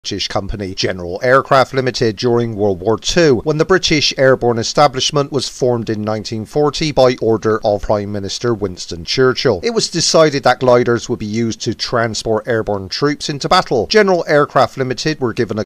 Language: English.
British company General Aircraft Ltd during World War II, when the British airborne establishment was formed in 1940 by order of Prime Minister Winston Churchill. It was decided that gliders would be used to transport airborne troops into battle. General Aircraft Ltd were given a